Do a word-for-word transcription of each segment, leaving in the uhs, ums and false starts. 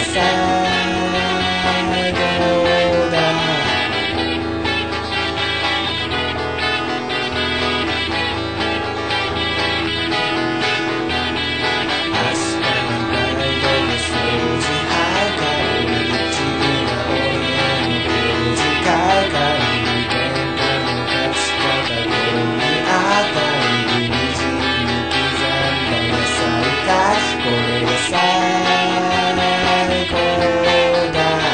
最後だ。明日のガイドの掃除はかる一部な親の工事かかる喧嘩の勝ち方にあたりにじみ刻んだ野菜かこれが最後だ。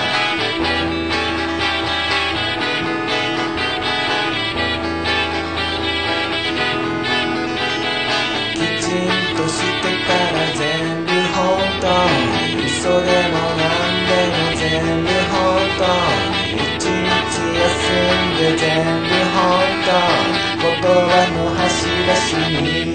きちんとしてたら全部本当に嘘でもなんでも全部本当に一日休んで全部本当に言葉の端々に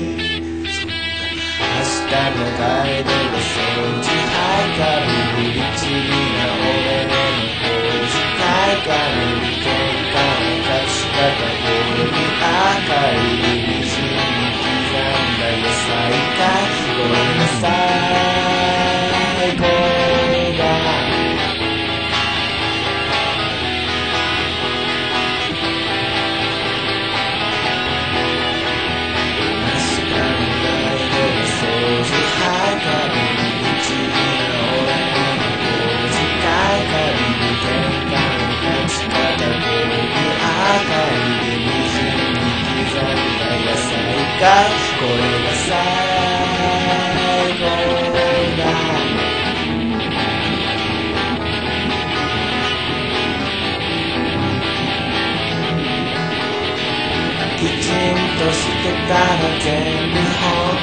明日のガイドで掃除はかる律儀な俺の工事かかる喧嘩の勝ち方これに赤い虹に刻んだ野菜かこれが最後だ。これが最後だ。きちんとしてたら全部本